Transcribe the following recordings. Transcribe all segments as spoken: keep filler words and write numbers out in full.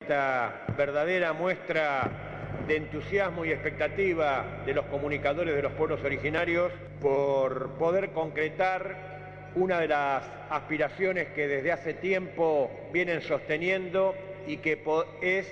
esta verdadera muestra de entusiasmo y expectativa de los comunicadores de los pueblos originarios por poder concretar una de las aspiraciones que desde hace tiempo vienen sosteniendo y que es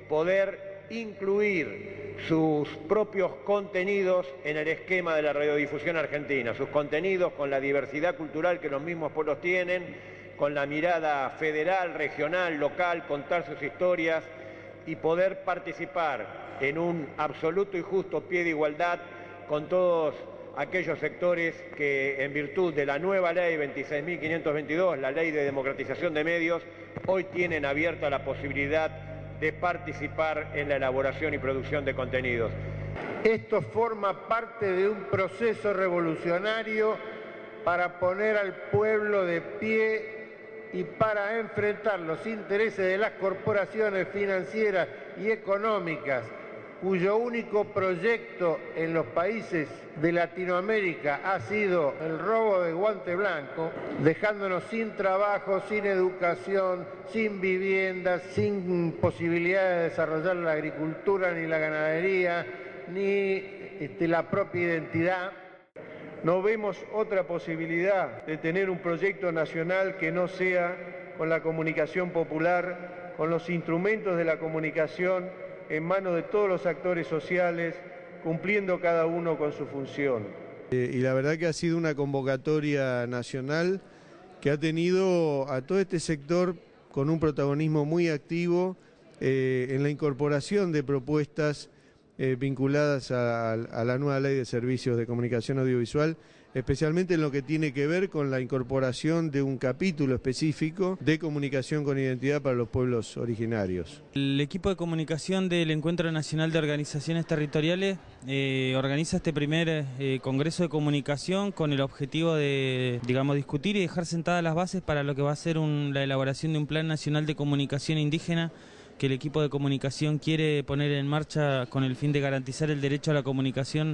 poder incluir sus propios contenidos en el esquema de la radiodifusión argentina, sus contenidos con la diversidad cultural que los mismos pueblos tienen, con la mirada federal, regional, local, contar sus historias y poder participar en un absoluto y justo pie de igualdad con todos aquellos sectores que en virtud de la nueva ley veintiséis mil quinientos veintidós, la ley de democratización de medios, hoy tienen abierta la posibilidad de participar en la elaboración y producción de contenidos. Esto forma parte de un proceso revolucionario para poner al pueblo de pie y para enfrentar los intereses de las corporaciones financieras y económicas, cuyo único proyecto en los países de Latinoamérica ha sido el robo de guante blanco, dejándonos sin trabajo, sin educación, sin viviendas, sin posibilidad de desarrollar la agricultura, ni la ganadería, ni este, la propia identidad. No vemos otra posibilidad de tener un proyecto nacional que no sea con la comunicación popular, con los instrumentos de la comunicación en manos de todos los actores sociales, cumpliendo cada uno con su función. Eh, y la verdad que ha sido una convocatoria nacional que ha tenido a todo este sector con un protagonismo muy activo eh, en la incorporación de propuestas eh, vinculadas a, a la nueva ley de servicios de comunicación audiovisual, especialmente en lo que tiene que ver con la incorporación de un capítulo específico de comunicación con identidad para los pueblos originarios. El equipo de comunicación del Encuentro Nacional de Organizaciones Territoriales eh, organiza este primer eh, Congreso de Comunicación con el objetivo de, digamos, discutir y dejar sentadas las bases para lo que va a ser un, la elaboración de un Plan Nacional de Comunicación Indígena que el equipo de comunicación quiere poner en marcha con el fin de garantizar el derecho a la comunicación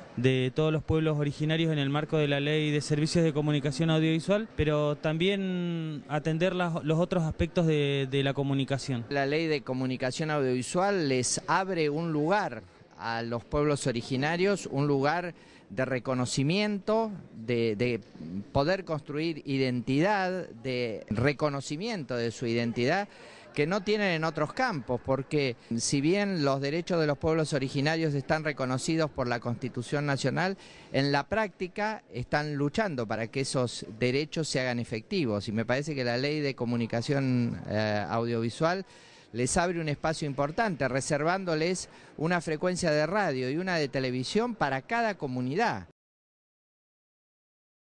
de todos los pueblos originarios en el marco de la Ley de Servicios de Comunicación Audiovisual, pero también atender las, los otros aspectos de, de la comunicación. La Ley de Comunicación Audiovisual les abre un lugar a los pueblos originarios, un lugar de reconocimiento, de, de poder construir identidad, de reconocimiento de su identidad, que no tienen en otros campos, porque si bien los derechos de los pueblos originarios están reconocidos por la Constitución Nacional, en la práctica están luchando para que esos derechos se hagan efectivos, y me parece que la Ley de Comunicación eh, Audiovisual les abre un espacio importante, reservándoles una frecuencia de radio y una de televisión para cada comunidad.